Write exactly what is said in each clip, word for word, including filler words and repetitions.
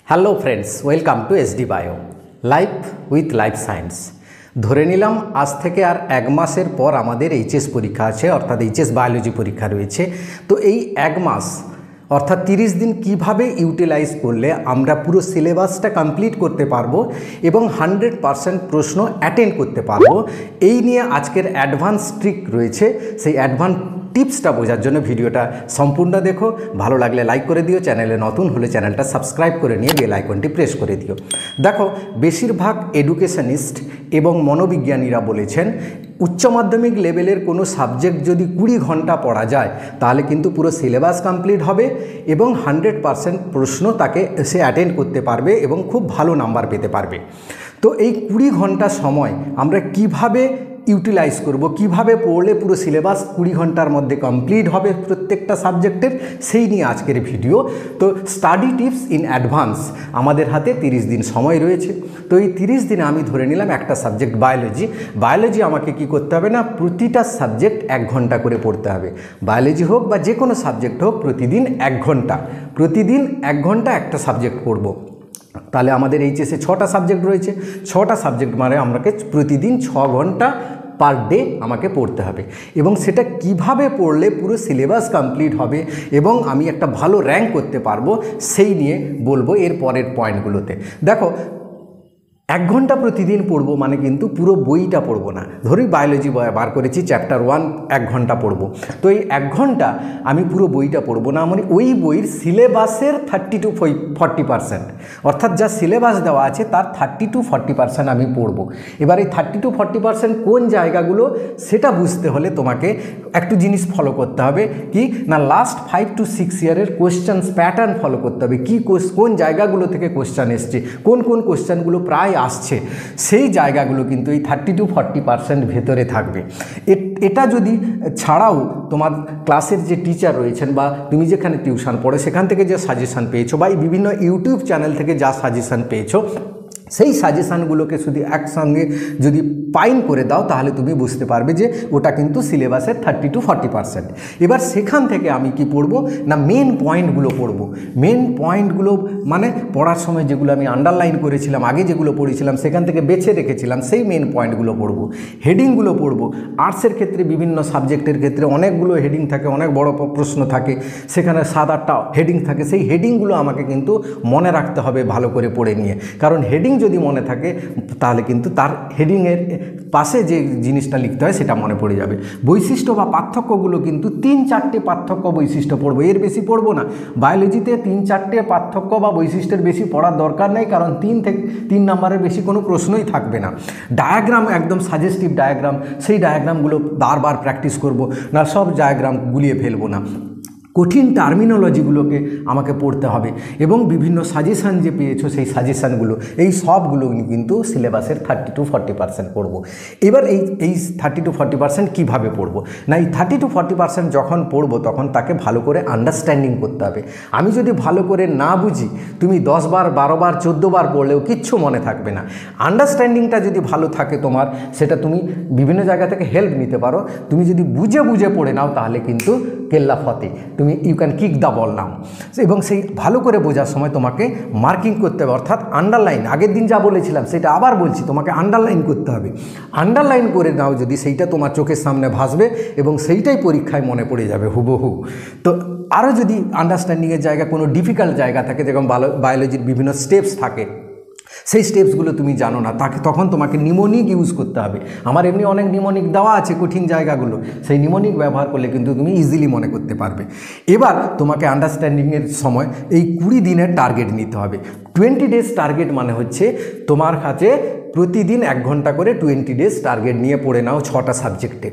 Hello friends, welcome to SD bio life with life science. ধরে নিলাম আজ থেকে আর এক মাসের পর আমাদের এইচএস পরীক্ষা আছে, অর্থাৎ এইচএস বায়োলজি পরীক্ষা রয়েছে। তো এই এক মাস অর্থাৎ তিরিশ দিন কিভাবে ইউটিলাইজ করলে আমরা পুরো সিলেবাসটা কমপ্লিট করতে পারবো এবং হান্ড্রেড পারসেন্ট প্রশ্ন অ্যাটেন্ড করতে পারবো, এই নিয়ে আজকের অ্যাডভান্স ট্রিক রয়েছে। সেই অ্যাডভান্স টিপসটা বোঝার জন্য ভিডিওটা সম্পূর্ণ দেখো। ভালো লাগলে লাইক করে দিও, চ্যানেলে নতুন হলে চ্যানেলটা সাবস্ক্রাইব করে নিয়ে বেল আইকনটি প্রেস করে দিও। দেখো, বেশিরভাগ এডুকেশনিস্ট এবং মনোবিজ্ঞানীরা বলেছেন উচ্চ মাধ্যমিক লেভেলের কোনো সাবজেক্ট যদি কুড়ি ঘন্টা পড়া যায় তাহলে কিন্তু পুরো সিলেবাস কমপ্লিট হবে এবং হান্ড্রেড পারসেন্ট প্রশ্ন তাকে সে অ্যাটেন্ড করতে পারবে এবং খুব ভালো নাম্বার পেতে পারবে। তো এই কুড়ি ঘন্টা সময় আমরা কিভাবে ইউটিলাইজ করব, কিভাবে পড়লে পুরো সিলেবাস কুড়ি ঘন্টার মধ্যে কমপ্লিট হবে প্রত্যেকটা সাবজেক্টের, সেই নিয়ে আজকের ভিডিও। তো স্টাডি টিপস ইন অ্যাডভান্স, আমাদের হাতে তিরিশ দিন সময় রয়েছে। তো এই তিরিশ দিনে আমি ধরে নিলাম একটা সাবজেক্ট বায়োলজি। বায়োলজি আমাকে কি করতে হবে না, প্রতিটা সাবজেক্ট এক ঘন্টা করে পড়তে হবে। বায়োলজি হোক বা যে কোনো সাবজেক্ট হোক, প্রতিদিন এক ঘন্টা প্রতিদিন এক ঘন্টা একটা সাবজেক্ট পড়ব। তাহলে আমাদের এইচএসে ছটা সাবজেক্ট রয়েছে, ছটা সাবজেক্ট মানে আমাকে প্রতিদিন ছ ঘন্টা পার ডে আমাকে পড়তে হবে। এবং সেটা কিভাবে পড়লে পুরো সিলেবাস কমপ্লিট হবে এবং আমি একটা ভালো র্যাঙ্ক করতে পারবো, সেই নিয়ে বলবো এর পরের পয়েন্টগুলোতে। দেখো, এক ঘন্টা প্রতিদিন পড়বো মানে কিন্তু পুরো বইটা পড়বো না। ধরি বায়োলজি বার করেছি চ্যাপ্টার ওয়ান, এক ঘন্টা পড়বো। তো এই এক ঘন্টা আমি পুরো বইটা পড়বো না, মানে ওই বইয়ের সিলেবাসের থার্টি টু ফর্টি পার্সেন্ট অর্থাৎ যা সিলেবাস দেওয়া আছে তার থার্টি টু ফর্টি পার্সেন্ট আমি পড়বো। এবার এই থার্টি টু ফর্টি পার্সেন্ট কোন জায়গাগুলো সেটা বুঝতে হলে তোমাকে একটু জিনিস ফলো করতে হবে। কি না, লাস্ট ফাইভ টু সিক্স ইয়ারের কোয়েশ্চেন্স প্যাটার্ন ফলো করতে হবে। কি কোন জায়গাগুলো থেকে কোয়েশ্চেন এসছে, কোন কোন কোয়েশ্চেনগুলো প্রায় আসছে, সেই জায়গাগুলো কিন্তু এই থার্টি টু ফর্টি পার্সেন্ট ভেতরে থাকবে। এটা যদি ছাড়াও তোমার ক্লাসের যে টিচার রয়েছেন বা তুমি যেখানে টিউশন পড়ো সেখান থেকে যে সাজেশান পেয়েছো বা এই বিভিন্ন ইউটিউব চ্যানেল থেকে যা সাজেশান পেয়েছো, সেই সাজেশানগুলোকে শুধু একসঙ্গে যদি পাইন করে দাও তাহলে তুমি বুঝতে পারবে যে ওটা কিন্তু সিলেবাসের থার্টি টু ফর্টি পার্সেন্ট। এবার সেখান থেকে আমি কি পড়বো না, মেন পয়েন্টগুলো পড়বো। মেন পয়েন্টগুলো মানে পড়ার সময় যেগুলো আমি আন্ডারলাইন করেছিলাম, আগে যেগুলো পড়েছিলাম সেখান থেকে বেছে রেখেছিলাম, সেই মেন পয়েন্টগুলো পড়বো। হেডিংগুলো পড়বো। আর্টসের ক্ষেত্রে বিভিন্ন সাবজেক্টের ক্ষেত্রে অনেকগুলো হেডিং থাকে, অনেক বড় প্রশ্ন থাকে, সেখানে সাত আটটা হেডিং থাকে। সেই হেডিংগুলো আমাকে কিন্তু মনে রাখতে হবে ভালো করে পড়ে নিয়ে, কারণ হেডিং যদি মনে থাকে তাহলে কিন্তু তার হেডিংয়ের পাশে যে জিনিসটা লিখতে হয় সেটা মনে পড়ে যাবে। বৈশিষ্ট্য বা পার্থক্যগুলো কিন্তু তিন চারটে পার্থক্য বৈশিষ্ট্য পড়বো, এর বেশি পড়বো না। বায়োলজিতে তিন চারটে পার্থক্য বা বৈশিষ্ট্যের বেশি পড়ার দরকার নেই, কারণ তিন থেকে তিন নম্বরের বেশি কোনো প্রশ্নই থাকবে না। ডায়াগ্রাম, একদম সাজেস্টিভ ডায়াগ্রাম, সেই ডায়াগ্রামগুলো বারবার প্র্যাকটিস করব না, সব ডায়াগ্রাম গুলিয়ে ফেলবো না। কঠিন টার্মিনোলজিগুলোকে আমাকে পড়তে হবে এবং বিভিন্ন সাজেশান যে পেয়েছো সেই সাজেশানগুলো, এই সবগুলো কিন্তু সিলেবাসের থার্টি টু ফর্টি পার্সেন্ট পড়বো। এবার এই এই থার্টি টু ফর্টি পার্সেন্ট কীভাবে পড়বো না, এই থার্টি টু ফর্টি পার্সেন্ট যখন পড়বো তখন তাকে ভালো করে আন্ডারস্ট্যান্ডিং করতে হবে। আমি যদি ভালো করে না বুঝি, তুমি দশ বার বারো বার চোদ্দো বার পড়লেও কিচ্ছু মনে থাকবে না। আন্ডারস্ট্যান্ডিংটা যদি ভালো থাকে তোমার, সেটা তুমি বিভিন্ন জায়গা থেকে হেল্প নিতে পারো। তুমি যদি বুঝে বুঝে পড়ে নাও তাহলে কিন্তু কেল্লা ফতে, তুমি you can kick the ball now. এবং সেই ভালো করে বোঝার সময় তোমাকে মার্কিং করতে হবে, অর্থাৎ আন্ডারলাইন। আগের দিন যা বলেছিলাম সেটা আবার বলছি, তোমাকে আন্ডারলাইন করতে হবে। আন্ডারলাইন করে নাও যদি, সেইটা তোমার চোখের সামনে ভাসবে এবং সেইটাই পরীক্ষায় মনে পড়ে যাবে হুবহু। তো আরও যদি আন্ডারস্ট্যান্ডিংয়ের জায়গা কোনো ডিফিকাল্ট জায়গা থাকে, যেরকম বায়োলজির বিভিন্ন স্টেপস থাকে, সেই স্টেপসগুলো তুমি জানো না, তাকে তখন তোমাকে নিমোনিক ইউজ করতে হবে। আমার এমনি অনেক নিমোনিক দেওয়া আছে কঠিন জায়গাগুলো, সেই নিমোনিক ব্যবহার করলে কিন্তু তুমি ইজিলি মনে করতে পারবে। এবার তোমাকে আন্ডারস্ট্যান্ডিংয়ের সময় এই কুড়ি দিনের টার্গেট নিতে হবে। টোয়েন্টি ডেজ টার্গেট মানে হচ্ছে তোমার কাছে প্রতিদিন এক ঘন্টা করে টোয়েন্টি ডেজ টার্গেট নিয়ে পড়ে নাও ছটা সাবজেক্টের।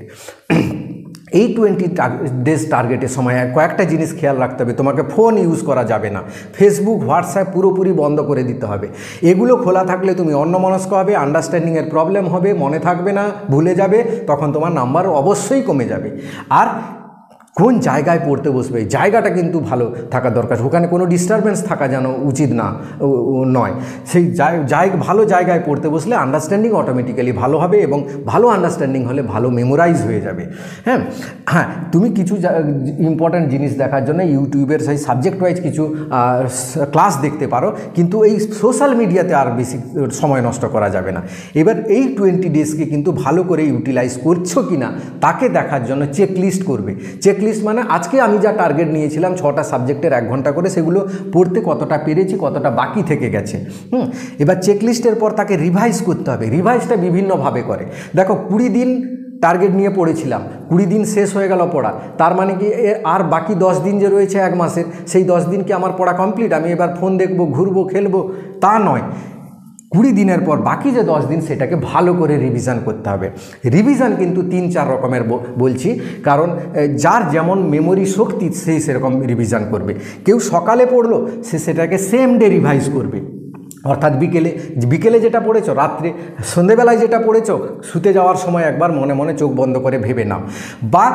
এই টোয়েন্টি ডেজ টার্গেটের সময় কয়েকটা জিনিস খেয়াল রাখতে হবে। তোমাকে ফোন ইউজ করা যাবে না, ফেসবুক হোয়াটসঅ্যাপ পুরোপুরি বন্ধ করে দিতে হবে। এগুলো খোলা থাকলে তুমি অন্যমনস্ক হবে, আন্ডারস্ট্যান্ডিংয়ের প্রবলেম হবে, মনে থাকবে না, ভুলে যাবে, তখন তোমার নাম্বার অবশ্যই কমে যাবে। আর কোন জায়গায় পড়তে বসবে জায়গাটা কিন্তু ভালো থাকা দরকার, ওখানে কোনো ডিস্টারবেন্স থাকা যেন উচিত না নয়। সেই জায়গা ভালো জায়গায় পড়তে বসলে আন্ডারস্ট্যান্ডিং অটোমেটিক্যালি ভালো হবে এবং ভালো আন্ডারস্ট্যান্ডিং হলে ভালো মেমোরাইজ হয়ে যাবে। হ্যাঁ হ্যাঁ তুমি কিছু ইম্পর্ট্যান্ট জিনিস দেখার জন্য ইউটিউবের সেই সাবজেক্ট ওয়াইজ কিছু ক্লাস দেখতে পারো, কিন্তু এই সোশ্যাল মিডিয়াতে আর বেশি সময় নষ্ট করা যাবে না। এবার এই টোয়েন্টি ডেজকে কিন্তু ভালো করে ইউটিলাইজ করছো কি না তাকে দেখার জন্য চেকলিস্ট করবে। চেকলিস্ট মানে আজকে আমি যা টার্গেট নিয়েছিলাম ছটা সাবজেক্টের এক ঘন্টা করে, সেগুলো পড়তে কতটা পেরেছি, কতটা বাকি থেকে গেছে। হুম এবার চেকলিস্টের পর তাকে রিভাইজ করতে হবে। রিভাইজটা বিভিন্নভাবে করে। দেখো কুড়ি দিন টার্গেট নিয়ে পড়েছিলাম, কুড়ি দিন শেষ হয়ে গেল পড়া, তার মানে কি আর বাকি দশ দিন যে রয়েছে এক মাসের, সেই দশ দিন কি আমার পড়া কমপ্লিট? আমি এবার ফোন দেখবো, ঘুরবো, খেলবো? তা নয়। কুড়ি দিনের পর বাকি যে দশ দিন সেটাকে ভালো করে রিভিশন করতে হবে। রিভিশন কিন্তু তিন চার রকমের বলছি, কারণ যার যেমন মেমোরি শক্তি সেই সেরকম রিভিশন করবে। কেউ সকালে পড়লো, সে সেটাকে সেম ডে রিভাইজ করবে, অর্থাৎ বিকেলে বিকেলে যেটা পড়েছো রাত্রে, সন্ধেবেলায় যেটা পড়েছো শুতে যাওয়ার সময় একবার মনে মনে চোখ বন্ধ করে ভেবে নাও, বা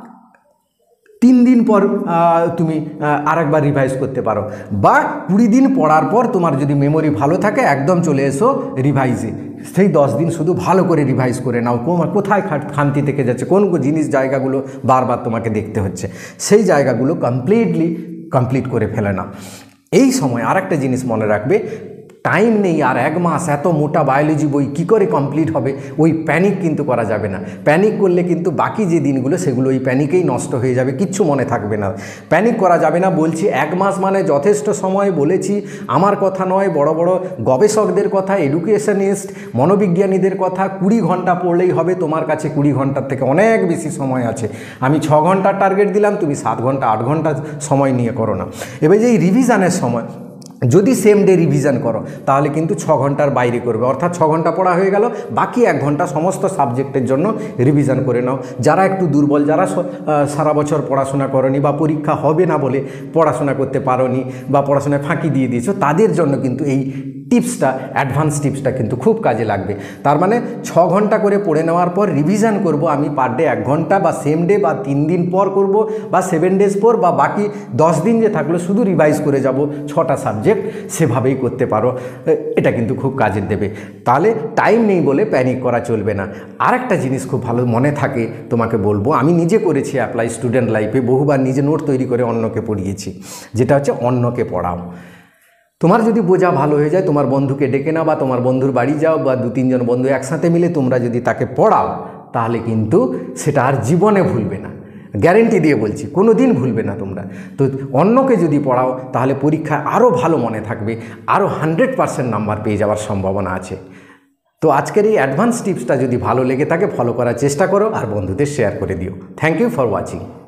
তিন দিন পর তুমি আরেকবার রিভাইজ করতে পারো, বা কুড়ি দিন পড়ার পর তোমার যদি মেমোরি ভালো থাকে একদম চলে এসো রিভাইজে। সেই দশ দিন শুধু ভালো করে রিভাইজ করে নাও, কোথায় খামতি থেকে যাচ্ছে, কোন জিনিস জায়গাগুলো বারবার তোমাকে দেখতে হচ্ছে, সেই জায়গাগুলো কমপ্লিটলি কমপ্লিট করে ফেলে নাও। এই সময় আর একটা জিনিস মনে রাখবে, টাইম নেই আর এক মাস, এত মোটা বায়োলজি বই কী করে কমপ্লিট হবে, ওই প্যানিক কিন্তু করা যাবে না। প্যানিক করলে কিন্তু বাকি যে দিনগুলো সেগুলো ওই প্যানিকেই নষ্ট হয়ে যাবে, কিচ্ছু মনে থাকবে না। প্যানিক করা যাবে না বলছি, এক মাস মানে যথেষ্ট সময় বলেছি। আমার কথা নয়, বড় বড় গবেষকদের কথা, এডুকেশনিস্ট মনোবিজ্ঞানীদের কথা, কুড়ি ঘন্টা পড়লেই হবে। তোমার কাছে কুড়ি ঘন্টার থেকে অনেক বেশি সময় আছে। আমি ছ ঘন্টার টার্গেট দিলাম, তুমি সাত ঘন্টা আট ঘন্টা সময় নিয়ে করো না। এবার যে এই রিভিশনের সময় যদি সেম ডে রিভিশন করো তাহলে কিন্তু ছ ঘন্টার বাইরে করবে, অর্থাৎ ছ ঘন্টা পড়া হয়ে গেল, বাকি এক ঘন্টা সমস্ত সাবজেক্টের জন্য রিভিশন করে নাও। যারা একটু দুর্বল, যারা সারা বছর পড়াশোনা করনি বা পরীক্ষা হবে না বলে পড়াশোনা করতে পারোনি বা পড়াশোনায় ফাঁকি দিয়ে দিয়েছো, তাদের জন্য কিন্তু এই টিপসটা, অ্যাডভান্স টিপসটা কিন্তু খুব কাজে লাগবে। তার মানে ছ ঘন্টা করে পড়ে নেওয়ার পর রিভিশন করব আমি পার ডে এক ঘন্টা, বা সেম ডে, বা তিন দিন পর করব, বা সেভেন ডেজ পর, বা বাকি দশ দিন যে থাকলো শুধু রিভাইজ করে যাব ছটা সাবজেক্ট, সেভাবেই করতে পারো। এটা কিন্তু খুব কাজে দেবে। তাহলে টাইম নেই বলে প্যানিক করা চলবে না। আর একটা জিনিস খুব ভালো মনে থাকে তোমাকে বলবো, আমি নিজে করেছি অ্যাপ্লাই স্টুডেন্ট লাইফে, বহুবার নিজে নোট তৈরি করে অন্যকে পড়িয়েছি, যেটা হচ্ছে অন্যকে পড়াও। তোমার যদি বোঝা ভালো হয়ে যায়, তোমার বন্ধুকে ডেকে নাও, বা তোমার বন্ধুর বাড়ি যাও, বা দু তিনজন বন্ধু একসাথে মিলে তোমরা যদি তাকে পড়াও, তাহলে কিন্তু সেটা আর জীবনে ভুলবে না, গ্যারেন্টি দিয়ে বলছি, কোনো দিন ভুলবে না তোমরা। তো অন্যকে যদি পড়াও তাহলে পরীক্ষায় আরও ভালো মনে থাকবে, আরও হান্ড্রেড পারসেন্ট নাম্বার পেয়ে যাওয়ার সম্ভাবনা আছে। তো আজকের এই অ্যাডভান্স টিপসটা যদি ভালো লেগে থাকে ফলো করার চেষ্টা করো, আর বন্ধুদের শেয়ার করে দিও। Thank you for watching.